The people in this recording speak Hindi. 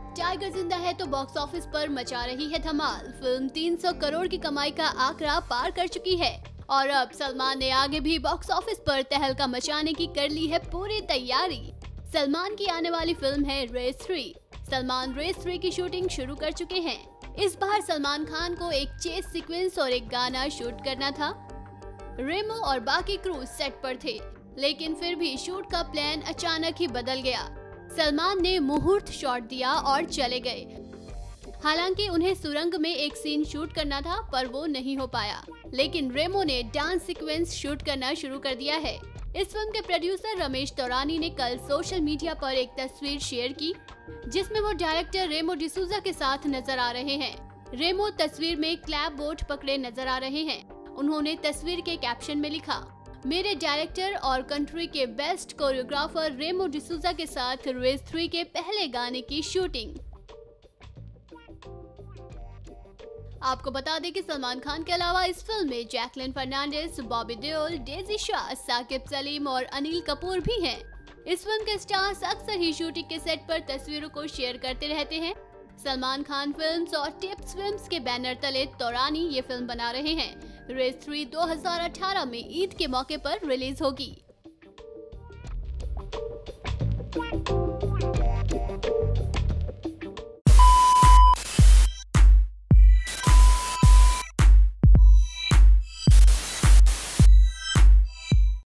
टाइगर जिंदा है तो बॉक्स ऑफिस पर मचा रही है धमाल। फिल्म 300 करोड़ की कमाई का आंकड़ा पार कर चुकी है और अब सलमान ने आगे भी बॉक्स ऑफिस पर तहलका मचाने की कर ली है पूरी तैयारी। सलमान की आने वाली फिल्म है रेस 3। सलमान रेस 3 की शूटिंग शुरू कर चुके हैं। इस बार सलमान खान को एक चेस सीक्वेंस और एक गाना शूट करना था। रेमो और बाकी क्रू सेट पर थे, लेकिन फिर भी शूट का प्लान अचानक ही बदल गया। सलमान ने मुहूर्त शॉट दिया और चले गए। हालांकि उन्हें सुरंग में एक सीन शूट करना था, पर वो नहीं हो पाया। लेकिन रेमो ने डांस सीक्वेंस शूट करना शुरू कर दिया है। इस फिल्म के प्रोड्यूसर रमेश तौरानी ने कल सोशल मीडिया पर एक तस्वीर शेयर की, जिसमें वो डायरेक्टर रेमो डिसूजा के साथ नजर आ रहे हैं। रेमो तस्वीर में क्लैप बोर्ड पकड़े नजर आ रहे हैं। उन्होंने तस्वीर के कैप्शन में लिखा, मेरे डायरेक्टर और कंट्री के बेस्ट कोरियोग्राफर रेमो डिसूजा के साथ रेस 3 के पहले गाने की शूटिंग। आपको बता दें कि सलमान खान के अलावा इस फिल्म में जैकलिन फर्नांडिस, बॉबी देओल, डेजी शाह, साकिब सलीम और अनिल कपूर भी हैं। इस फिल्म के स्टार्स अक्सर ही शूटिंग के सेट पर तस्वीरों को शेयर करते रहते हैं। सलमान खान फिल्म्स और टिप्स फिल्म्स के बैनर तले तौरानी ये फिल्म बना रहे हैं। रेस 3 2018 में ईद के मौके पर रिलीज होगी।